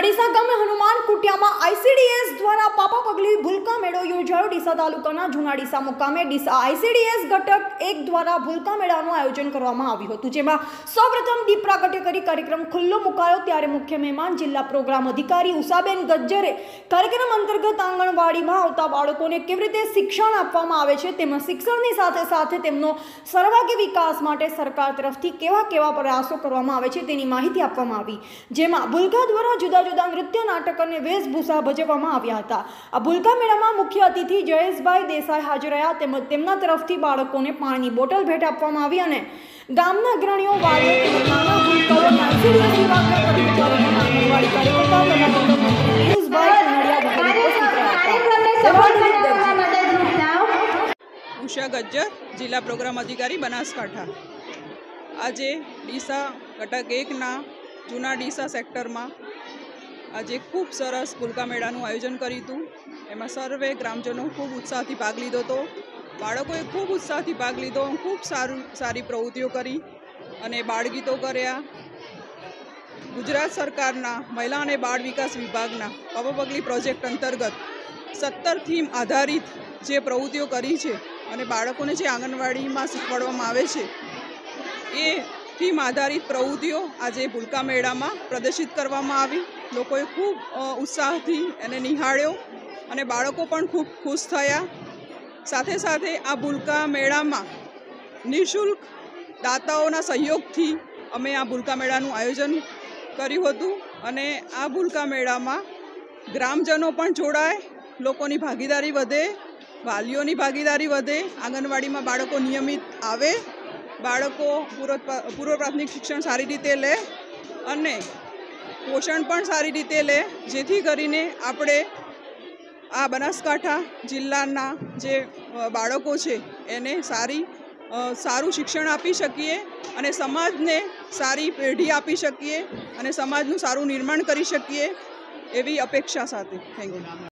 ડીસા ગામે હનુમાન કુટિયામાં આઈસીડીએસ દ્વારા પાપા પગલી ભૂલકા મેળો યોજાયો। ડીસા તાલુકાના જૂના ડીસા મુકામે ડીસા આઈસીડીએસ ઘટક 1 દ્વારા ભૂલકા મેળાનું આયોજન કરવામાં આવ્યું હતું, જેમાં સૌપ્રથમ દીપ પ્રાગટ્ય કરી કાર્યક્રમ ખુલ્લો મુકાયો। ત્યારે મુખ્ય મહેમાન જિલ્લા પ્રોગ્રામ અધિકારી ઉષાબેન ગજ્જરે કાર્યક્રમ અંતર્ગત આંગણવાડીમાં આવતા બાળકોને કેવી રીતે શિક્ષણ આપવામાં આવે છે તેમજ શિક્ષણની સાથે સાથે તેમનો સર્વાંગી વિકાસ માટે સરકાર તરફથી કેવા પ્રયાસો કરવામાં આવે છે તેની માહિતી આપવામાં આવી, જેમાં ભૂલકા દ્વારા જુદા જુદા નૃત્ય નાટક અને વેશભૂષા ભજવવામાં આવ્યા હતા। આ ભૂલકા મેળામાં મુખ્ય અતિથિ જયેશભાઈ દેસાઈ હાજર રહ્યા તેમજ તેમના તરફથી બાળકોને પાણીની બોટલ ભેટ આપવામાં આવી અને ગામના અગ્રણીઓ વાલીઓ તેમજ નાના ભૂલકાઓ આઈસીડીએસ વિભાગના કર્મચારીઓ આંગણવાડી કાર્યકર્તાઓ ઉષા ગજ્જર, જિલ્લા પ્રોગ્રામ અધિકારી, બનાસકાંઠા। આજે ડીસા ઘટક 1ના જૂના ડીસા સેક્ટરમાં આજે ખૂબ સરસ ભૂલકા મેળાનું આયોજન કર્યું હતું। એમાં સર્વે ગ્રામજનો ખૂબ ઉત્સાહથી ભાગ લીધો હતો, બાળકોએ ખૂબ ઉત્સાહથી ભાગ લીધો, ખૂબ સારી પ્રવૃત્તિઓ કરી અને બાળગીતો કર્યા। ગુજરાત સરકારના મહિલા અને બાળ વિકાસ વિભાગના પાપા પગલી પ્રોજેક્ટ અંતર્ગત 17 થીમ આધારિત જે પ્રવૃત્તિઓ કરી છે અને બાળકોને જે આંગણવાડીમાં શીખવાડવામાં આવે છે એ થીમ આધારિત પ્રવૃત્તિઓ આજે ભૂલકા મેળામાં પ્રદર્શિત કરવામાં આવી। લોકોએ ખૂબ ઉત્સાહથી એને નિહાળ્યો અને બાળકો પણ ખૂબ ખુશ થયા। સાથે સાથે આ ભૂલકા મેળામાં નિઃશુલ્ક દાતાઓના સહયોગથી અમે આ ભૂલકા મેળાનું આયોજન કર્યું હતું અને આ ભૂલકા મેળામાં ગ્રામજનો પણ જોડાય, લોકોની ભાગીદારી વધે, વાલીઓની ભાગીદારી વધે, આંગણવાડીમાં બાળકો નિયમિત આવે, બાળકો પૂર્વ પ્રાથમિક શિક્ષણ સારી રીતે લે અને પોષણ પણ સારી રીતે લે, જેથી કરીને આપણે આ બનાસકાંઠા જિલ્લાના જે બાળકો છે એને સારું શિક્ષણ આપી શકીએ અને સમાજને સારી પેઢી આપી શકીએ અને સમાજનું સારું નિર્માણ કરી શકીએ એવી અપેક્ષા સાથે। Thank you.